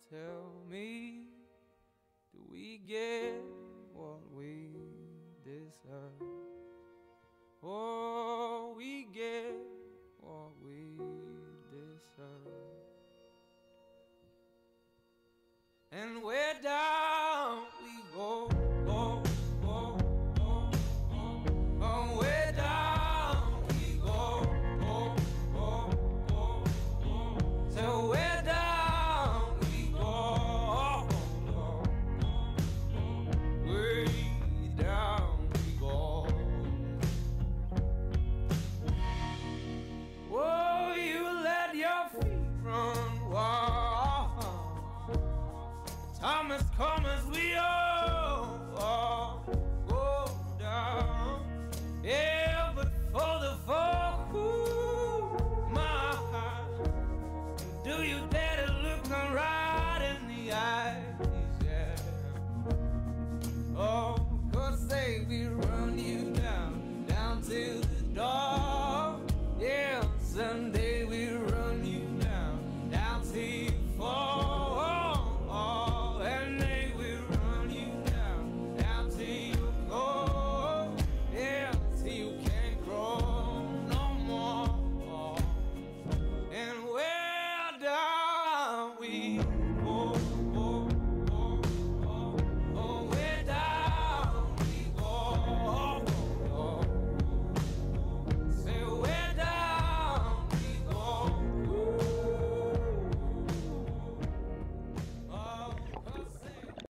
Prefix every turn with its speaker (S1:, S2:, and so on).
S1: tell me, do we get what we deserve? Oh, we get what we deserve. And where down we go, go, go, go, go. Oh, where down we go, go, go, go, go. So where down we go, go, go, go. Way down we go. Oh, you let your feet run wild. Time has come as we are.